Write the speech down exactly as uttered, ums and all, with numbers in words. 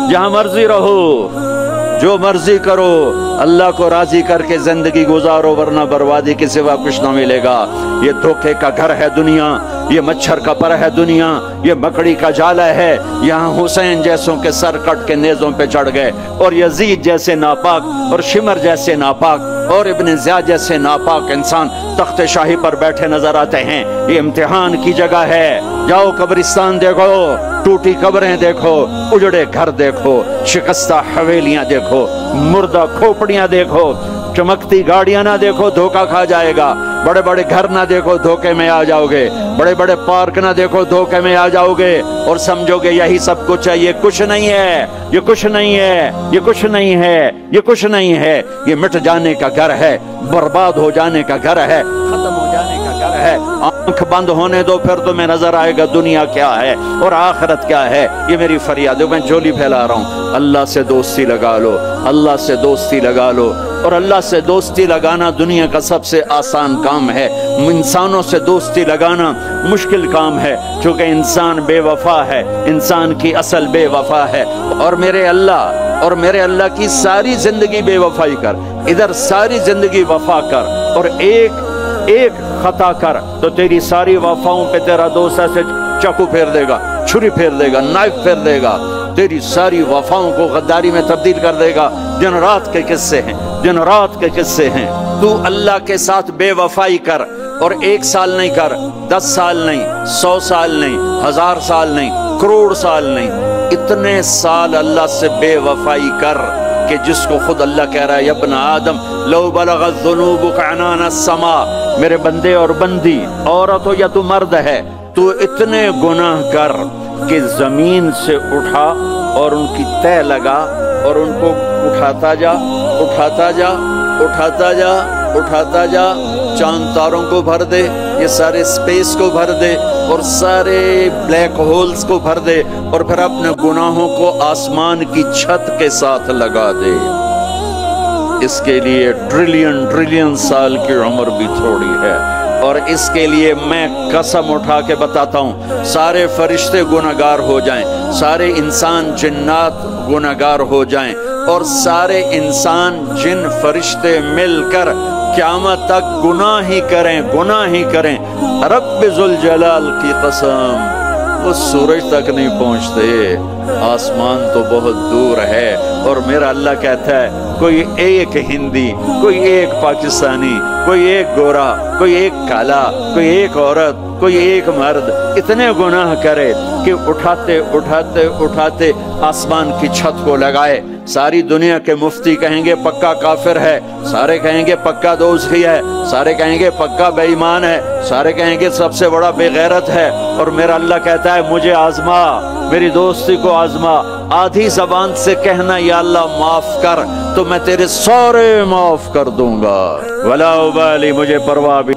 जहां मर्जी रहो, जो मर्जी करो, अल्लाह को राजी करके जिंदगी गुजारो, वरना बर्बादी के सिवा कुछ ना मिलेगा। ये धोखे का घर है दुनिया, ये मच्छर का पर है दुनिया, ये मकड़ी का जाला है। यहाँ हुसैन जैसों के सर कट के नेज़ों पे चढ़ गए, और यजीद जैसे नापाक, और शिमर जैसे नापाक, और इब्न ज़ियाद जैसे नापाक इंसान तख्त शाही पर बैठे नजर आते हैं। ये इम्तिहान की जगह है। जाओ कब्रिस्तान देखो, टूटी कब्रें देखो, उजड़े घर देखो, शिकस्ता हवेलियां देखो, मुर्दा खोपड़ियां देखो, चमकती गाड़ियां ना देखो, धोखा खा जाएगा। बड़े बड़े घर ना देखो, धोखे में आ जाओगे। बड़े बड़े पार्क ना देखो, धोखे में आ जाओगे और समझोगे यही सब कुछ है। ये कुछ नहीं है, ये कुछ नहीं है, ये कुछ नहीं है, ये कुछ नहीं है। ये मिट जाने का घर है, बर्बाद हो जाने का घर है, खत्म हो जाने का घर है। आंख बंद होने दो, फिर तुम्हें नजर आएगा दुनिया क्या है और आखिरत क्या है। ये मेरी फरियाद है, मैं झोली फैला रहा हूँ। अल्लाह से दोस्ती लगा लो, अल्लाह से दोस्ती लगा लो। और अल्लाह से दोस्ती लगाना दुनिया का सबसे आसान काम है। इंसानों से दोस्ती लगाना मुश्किल काम है, क्योंकि इंसान बेवफा है, इंसान की असल बेवफा है। और मेरे अल्लाह और मेरे अल्लाह की सारी जिंदगी बेवफाई कर, इधर सारी जिंदगी वफा कर, और एक एक खता कर तो तेरी सारी वफाओं पे तेरा दोस्त ऐसे चाकू फेर देगा, छुरी फेर देगा, नाइफ फेर देगा, तेरी सारी वफाओं को गद्दारी में तब्दील कर देगा। दिन रात के किस्से हैं, दिन रात के किस्से हैं। तू अल्लाह के साथ बेवफाई कर, और एक साल नहीं कर, दस साल नहीं, सौ साल नहीं, हजार साल नहीं, करोड़ साल नहीं, इतने साल अल्लाह से बेवफाई कर कि जिसको खुद अल्लाह कह रहा है, यब्न आदम लो बलगत ज़ुनूबुका अनान अस्समा, मेरे बंदे और बंदी, औरत हो या तू मर्द है, तू इतने गुनाह कर कि जमीन से उठा और उनकी तह लगा, और उनको उठाता जा, उठाता जा, उठाता जा, उठाता जा, चांद तारों को भर दे, ये सारे स्पेस को भर दे, और सारे ब्लैक होल्स को भर दे, और फिर अपने गुनाहों को आसमान की छत के साथ लगा दे। इसके लिए ट्रिलियन ट्रिलियन साल की उम्र भी थोड़ी है। और इसके लिए मैं कसम उठा के बताता हूँ, सारे फरिश्ते गुनहगार हो जाएं, सारे इंसान जिन्नात गुनहगार हो जाएं, और सारे इंसान जिन फरिश्ते मिलकर क़यामत तक गुनाह ही करें, गुनाह ही करें। रब्बि ज़ुल जलाल की कसम, वो सूरज तक नहीं पहुंचते, आसमान तो बहुत दूर है। और मेरा अल्लाह कहता है, कोई एक हिंदी, कोई एक पाकिस्तानी, कोई एक गोरा, कोई एक काला, कोई एक औरत, कोई एक मर्द इतने गुनाह करे कि उठाते उठाते उठाते आसमान की छत को लगाए। सारी दुनिया के मुफ्ती कहेंगे पक्का काफिर है, सारे कहेंगे पक्का दोषी है, सारे कहेंगे पक्का बेईमान है, सारे कहेंगे सबसे बड़ा बेगैरत है। और मेरा अल्लाह कहता है, मुझे आजमा, मेरी दोस्ती को आजमा। आधी जबान से कहना या अल्लाह माफ कर, तो मैं तेरे सारे माफ कर दूंगा। वला उबाली, मुझे परवाह भी